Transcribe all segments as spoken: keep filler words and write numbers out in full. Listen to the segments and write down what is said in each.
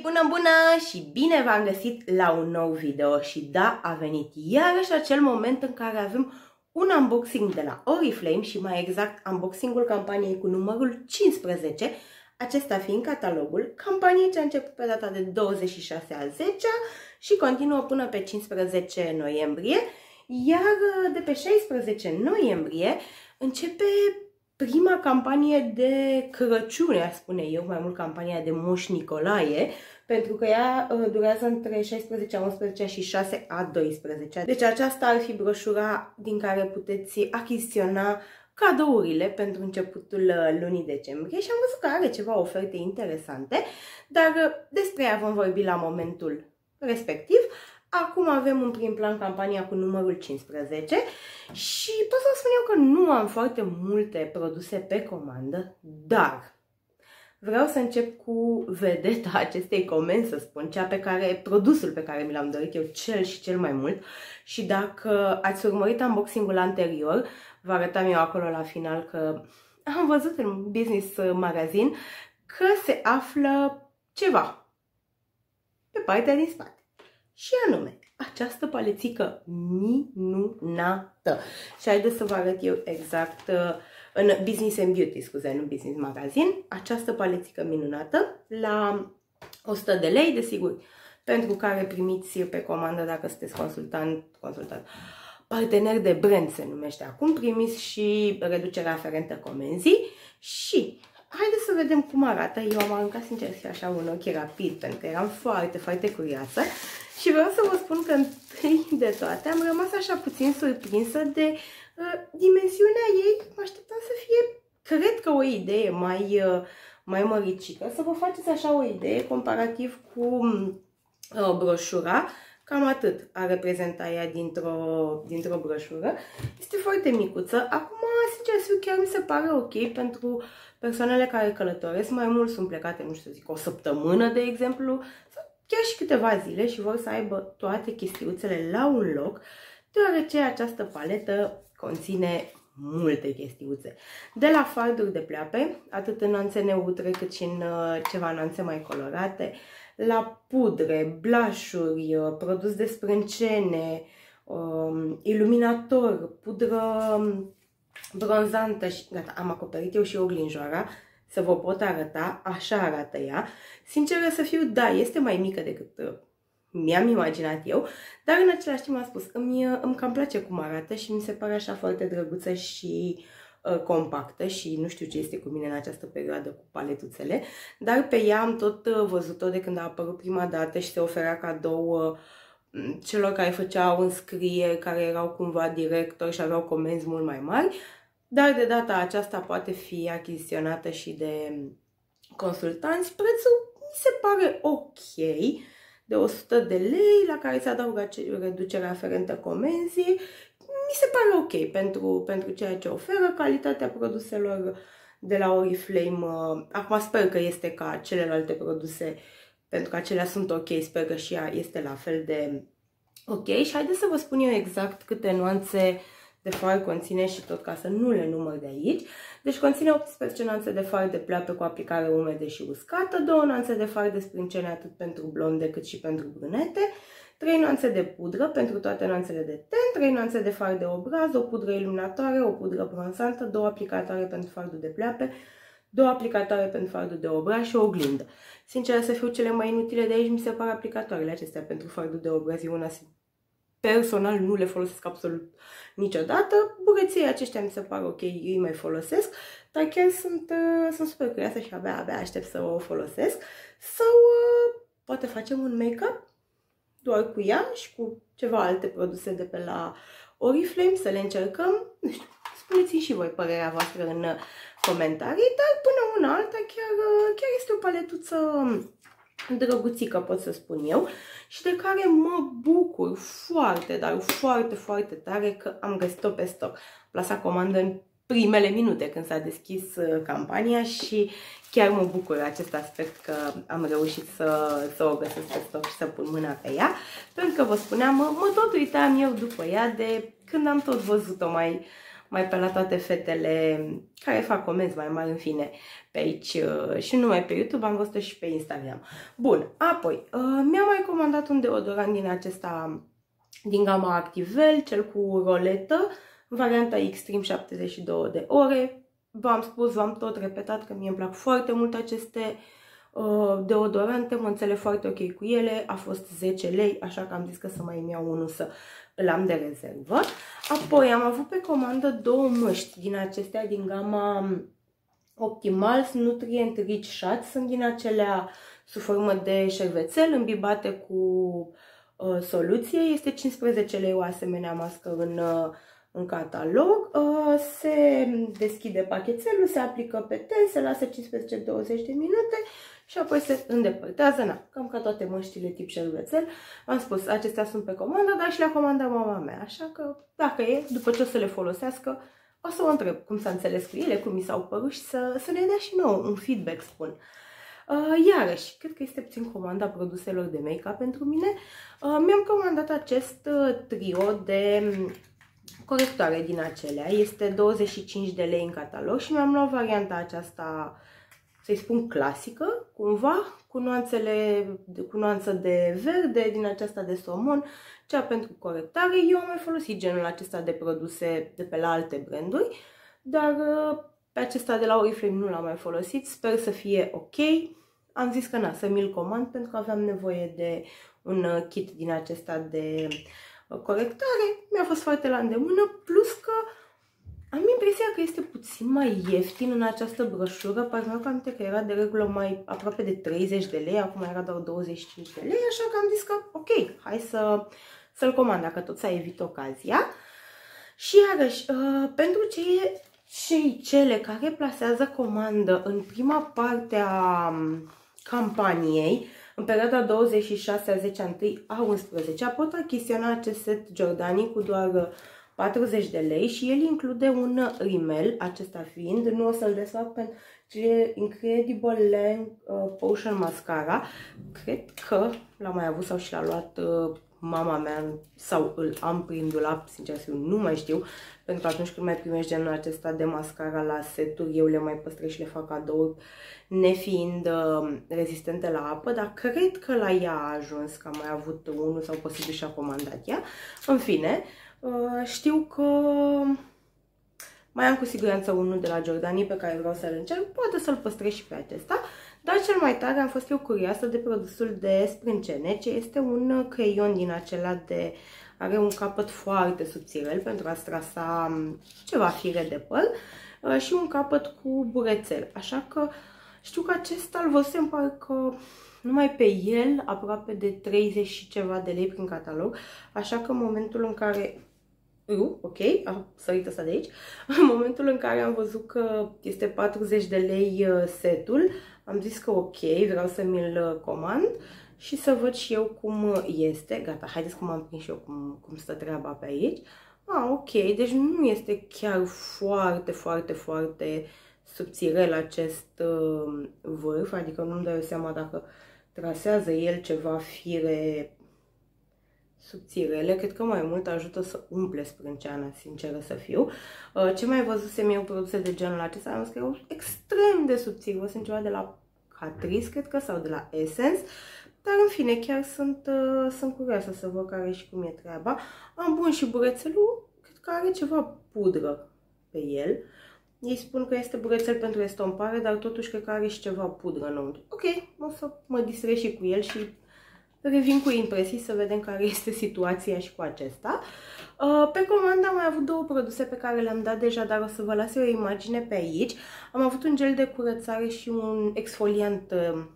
Bună, bună și bine v-am găsit la un nou video și da, a venit iarăși acel moment în care avem un unboxing de la Oriflame și mai exact unboxingul campaniei cu numărul cincisprezece, acesta fiind catalogul campaniei ce a început pe data de douăzeci și șase al zecea și continuă până pe cincisprezece noiembrie, iar de pe șaisprezece noiembrie începe prima campanie de Crăciun, aș spune eu, mai mult campania de Moș Nicolae, pentru că ea durează între șaisprezece a unsprezecea și șase a doisprezecea. Deci aceasta ar fi broșura din care puteți achiziționa cadourile pentru începutul lunii decembrie și am văzut că are ceva oferte interesante, dar despre ea vom vorbi la momentul respectiv. Acum avem în prim plan campania cu numărul cincisprezece și pot să vă spun eu că nu am foarte multe produse pe comandă, dar vreau să încep cu vedeta acestei comenzi, să spun, cea pe care, produsul pe care mi l-am dorit eu cel și cel mai mult. Și dacă ați urmărit unboxing-ul anterior, vă arătam eu acolo la final că am văzut în Business Magazine că se află ceva pe partea din spate. Și anume, această palețică minunată. Și haideți să vă arăt eu exact în Business and Beauty, scuze, nu Business Magazine, această palețică minunată la o sută de lei, desigur, pentru care primiți pe comandă dacă sunteți consultant, consultant, partener de brand se numește acum, primiți și reducerea aferentă comenzii și haideți să vedem cum arată. Eu am aruncat sincer și așa un ochi rapid, pentru că eram foarte, foarte curioasă. Și vreau să vă spun că întâi de toate am rămas așa puțin surprinsă de uh, dimensiunea ei. Mă așteptam să fie, cred că o idee mai, uh, mai măricică, să vă faceți așa o idee comparativ cu uh, broșura. Cam atât a reprezentat ea dintr-o dintr-o broșură. Este foarte micuță. Acum, sincer să fiu, chiar mi se pare ok pentru persoanele care călătoresc. Mai mult sunt plecate, nu știu să zic, o săptămână, de exemplu, chiar și câteva zile și vor să aibă toate chestiuțele la un loc, deoarece această paletă conține multe chestiuțe. De la farduri de pleoape, atât în nuanțe neutre cât și în ceva nuanțe mai colorate, la pudre, blush-uri, produs de sprâncene, iluminator, pudră bronzantă și gata, am acoperit eu și oglinjoara. Să vă pot arăta, așa arată ea. Sinceră să fiu, da, este mai mică decât uh, mi-am imaginat eu, dar în același timp am spus, îmi, îmi cam place cum arată și mi se pare așa foarte drăguță și uh, compactă și nu știu ce este cu mine în această perioadă cu paletuțele, dar pe ea am tot uh, văzut-o de când a apărut prima dată și se oferea cadou uh, celor care făceau înscrieri, care erau cumva directori și aveau comenzi mult mai mari. Dar de data aceasta poate fi achiziționată și de consultanți. Prețul mi se pare ok, de o sută de lei, la care se adaugă reducerea aferentă comenzii. Mi se pare ok pentru, pentru ceea ce oferă. Calitatea produselor de la Oriflame, acum sper că este ca celelalte produse, pentru că acelea sunt ok, sper că și ea este la fel de ok. Și haideți să vă spun eu exact câte nuanțe de far conține și tot ca să nu le număr de aici. Deci conține optsprezece nuanțe de far de pleoape cu aplicare umede și uscată, două nuanțe de far de sprâncene atât pentru blonde cât și pentru brunete, trei nuanțe de pudră pentru toate nuanțele de ten, trei nuanțe de far de obraz, o pudră iluminatoare, o pudră bronzantă, două aplicatoare pentru fardul de pleoape, două aplicatoare pentru fardul de obraz și o oglindă. Sincer să fiu, cele mai inutile de aici mi se par aplicatoarele acestea pentru fardul de obraz. Eu una personal nu le folosesc absolut niciodată. Bureții aceștia mi se par ok, ei mai folosesc, dar chiar sunt, uh, sunt super curioasă și abia, abia aștept să o folosesc. Sau uh, poate facem un make-up doar cu ea și cu ceva alte produse de pe la Oriflame, să le încercăm. Nu știu, spuneți-mi și voi părerea voastră în comentarii, dar până una alta chiar, uh, chiar este o paletuță drăguțică, pot să spun eu, și de care mă bucur foarte, dar foarte, foarte tare că am găsit-o pe stoc. Plasat comandă în primele minute când s-a deschis campania și chiar mă bucur acest aspect că am reușit să, să o găsesc pe stoc și să pun mâna pe ea, pentru că vă spuneam, mă, mă tot uitam eu după ea de când am tot văzut-o mai, mai pe la toate fetele care fac comenzi mai mari, în fine, pe aici și nu numai pe YouTube, am văzut și pe Instagram. Bun, apoi, mi-am mai comandat un deodorant din acesta, din gama Activel, cel cu roletă, varianta Extreme șaptezeci și două de ore. V-am spus, v-am tot repetat că mie îmi plac foarte mult aceste uh, deodorante, mă înțeleg foarte ok cu ele, a fost zece lei, așa că am zis că să mai îmi iau unul să îl am de rezervă. Apoi am avut pe comandă două măști din acestea, din gama Optimals Nutrient Rich Shots, sunt din acelea sub formă de șervețel, îmbibate cu uh, soluție, este cincisprezece lei o asemenea mască în... Uh, în catalog, se deschide pachetelul, se aplică pe ten, se lasă cincisprezece douăzeci de minute și apoi se îndepărtează. Na, cam ca toate măștile tip șervețel. Am spus, acestea sunt pe comandă, dar și le-a comandat mama mea, așa că dacă e, după ce o să le folosească, o să o întreb cum s-a înțeles cu ele, cum mi s-au părut și să, să ne dea și nouă un feedback, spun. Iarăși, cred că este puțin comanda produselor de make-up pentru mine. Mi-am comandat acest trio de corectoare din acelea, este douăzeci și cinci de lei în catalog și mi-am luat varianta aceasta, să-i spun clasică, cumva, cu nuanțele, cu nuanță de verde, din aceasta de somon, cea pentru corectare. Eu am mai folosit genul acesta de produse de pe la alte branduri, dar pe acesta de la Oriflame nu l-am mai folosit, sper să fie ok. Am zis că na, să mi-l comand pentru că aveam nevoie de un kit din acesta de corectare, mi-a fost foarte la îndemână, plus că am impresia că este puțin mai ieftin în această broșură, parcă mi-am aminte că era de regulă mai aproape de treizeci de lei, acum era doar douăzeci și cinci de lei, așa că am zis că ok, hai să, să-l comand, dacă tot s-a evit ocazia. Și iarăși, uh, pentru cei, cei cele care plasează comandă în prima parte a campaniei, în perioada douăzeci și șase a zece a unu a unsprezece, pot achiziționa acest set Giordani cu doar patruzeci de lei și el include un rimel, acesta fiind, nu o să-l desfac pentru ce Incredible Length uh, Potion Mascara. Cred că l-am mai avut sau și l-a luat uh, mama mea sau îl am prin dulap, sincer să fiu, nu mai știu, pentru că atunci când mai primești genul acesta de mascara la seturi, eu le mai păstrez și le fac cadouri, nefiind uh, rezistente la apă, dar cred că la ea a ajuns, că am mai avut unul sau posibil și-a comandat ea. În fine, uh, știu că mai am cu siguranță unul de la Giordani pe care vreau să-l încerc, poate să-l păstrez și pe acesta. Dar cel mai tare am fost eu curioasă de produsul de sprâncene, ce este un creion din acela de... are un capăt foarte subțirel pentru a strasa ceva fire de păr și un capăt cu burețel. Așa că știu că acesta îl văzusem parcă numai pe el, aproape de treizeci și ceva de lei prin catalog. Așa că în momentul în care... Uh, ok, am sărit asta de aici. În momentul în care am văzut că este patruzeci de lei setul, am zis că ok, vreau să mi-l comand și să văd și eu cum este. Gata, haideți cum am prins și eu cum, cum stă treaba pe aici. Ah, ok, deci nu este chiar foarte, foarte, foarte subțirel acest uh, vârf, adică nu-mi dau seama dacă trasează el ceva fire subțirele, cred că mai mult ajută să umple sprânceana, sinceră să fiu. Ce mai văzusem eu produse de genul acesta, am zis că erau extrem de subțiri, sunt ceva de la Catrice, cred că, sau de la Essence, dar în fine, chiar sunt, uh, sunt curioasă să văd care și cum e treaba. Am bun și burețelul, cred că are ceva pudră pe el. Ei spun că este burețel pentru estompare, dar totuși cred că are și ceva pudră înăuntru. Ok, o să mă distrez și cu el și revin cu impresii să vedem care este situația și cu acesta. Pe comandă am mai avut două produse pe care le-am dat deja, dar o să vă las eu o imagine pe aici. Am avut un gel de curățare și un exfoliant,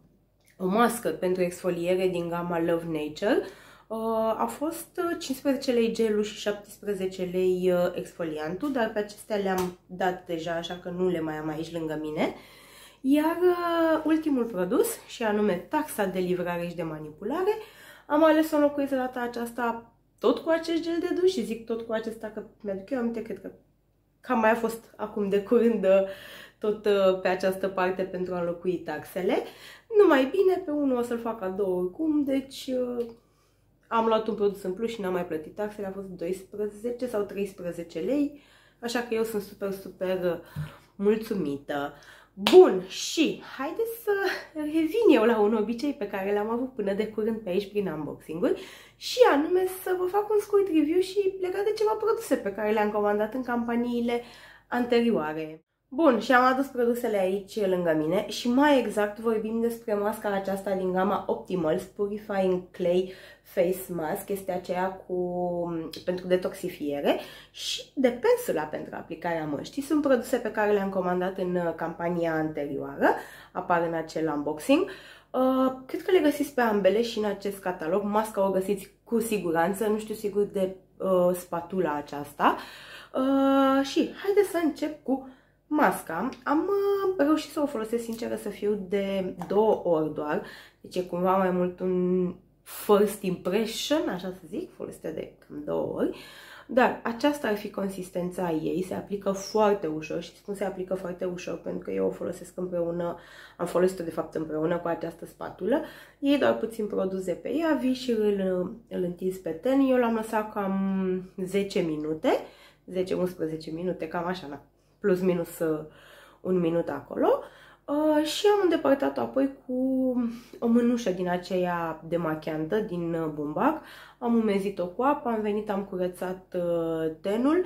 o mască pentru exfoliere din gama Love Nature. A fost cincisprezece lei gelul și șaptesprezece lei exfoliantul, dar pe acestea le-am dat deja, așa că nu le mai am aici lângă mine. Iar uh, ultimul produs, și anume taxa de livrare și de manipulare, am ales să o înlocuiesc de data aceasta tot cu acest gel de duș și zic tot cu acesta că mi-aduc eu aminte, cred că cam mai a fost acum de curând tot uh, pe această parte pentru a înlocui taxele. Numai bine, pe unul o să-l fac cadou oricum, deci uh, am luat un produs în plus și n-am mai plătit taxele, a fost doisprezece sau treisprezece lei. așa că eu sunt super, super mulțumită. Bun, și haideți să revin eu la un obicei pe care l-am avut până de curând pe aici prin unboxing-uri și anume să vă fac un scurt review și legat de ceva produse pe care le-am comandat în campaniile anterioare. Bun, și am adus produsele aici lângă mine și mai exact vorbim despre masca aceasta din gama Optimals Purifying Clay Face Mask, este aceea cu, pentru detoxifiere, și de pensula pentru aplicarea măștii. Sunt produse pe care le-am comandat în campania anterioară, apar în acel unboxing. Uh, cred că le găsiți pe ambele și în acest catalog. Masca o găsiți cu siguranță, nu știu sigur de uh, spatula aceasta. Uh, și haideți să încep cu masca. Am uh, reușit să o folosesc, sinceră să fiu, de două ori doar. Deci e cumva mai mult un first impression, așa să zic, folosită de cam două ori. Dar aceasta ar fi consistența ei, se aplică foarte ușor și spun se aplică foarte ușor pentru că eu o folosesc împreună, am folosit-o de fapt împreună cu această spatulă. Iei doar puțin produs de pe ea, vii și îl, îl întinzi pe ten. Eu l-am lăsat cam zece minute, zece unsprezece minute, cam așa, na, plus minus un minut acolo. Uh, și am îndepărtat-o apoi cu o mânușă din aceea demachiantă, din uh, bumbac. Am umezit-o cu apă, am venit, am curățat uh, tenul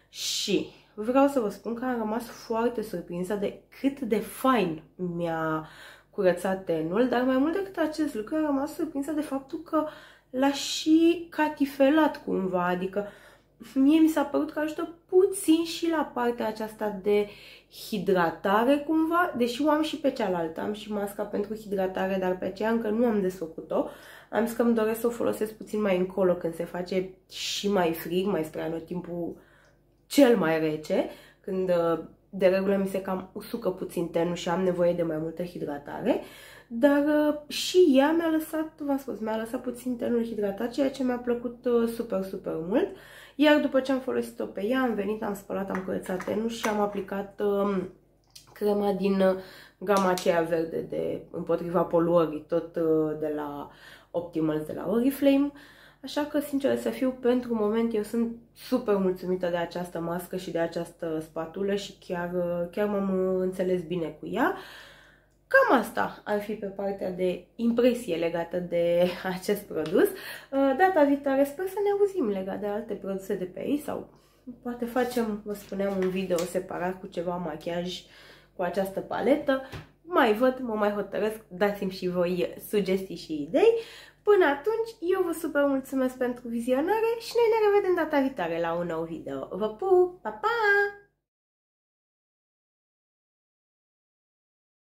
și vreau să vă spun că am rămas foarte surprinsă de cât de fain mi-a curățat tenul, dar mai mult decât acest lucru am rămas surprinsă de faptul că l-a și catifelat cumva, adică mie mi s-a părut că ajută puțin și la partea aceasta de hidratare cumva, deși o am și pe cealaltă, am și masca pentru hidratare, dar pe aceea încă nu am desfăcut-o. Am zis că îmi doresc să o folosesc puțin mai încolo, când se face și mai frig, mai spre anotimpul cel mai rece, când de regulă mi se cam usucă puțin tenul și am nevoie de mai multă hidratare. Dar și ea mi-a lăsat, v-am spus, mi-a lăsat puțin tenul hidratat, ceea ce mi-a plăcut super, super mult. Iar după ce am folosit-o pe ea, am venit, am spălat, am curățat tenul și am aplicat um, crema din uh, gama aceea verde de împotriva poluării, tot uh, de la Optimals, de la Oriflame. Așa că, sincer să fiu, pentru moment eu sunt super mulțumită de această mască și de această spatulă și chiar, uh, chiar m-am înțeles bine cu ea. Cam asta ar fi pe partea de impresie legată de acest produs. Data viitoare sper să ne auzim legat de alte produse de pe aici sau poate facem, vă spuneam, un video separat cu ceva machiaj cu această paletă. Mai văd, mă mai hotărăsc, dați-mi și voi sugestii și idei. Până atunci, eu vă super mulțumesc pentru vizionare și noi ne revedem data viitoare la un nou video. Vă pup! Pa, pa!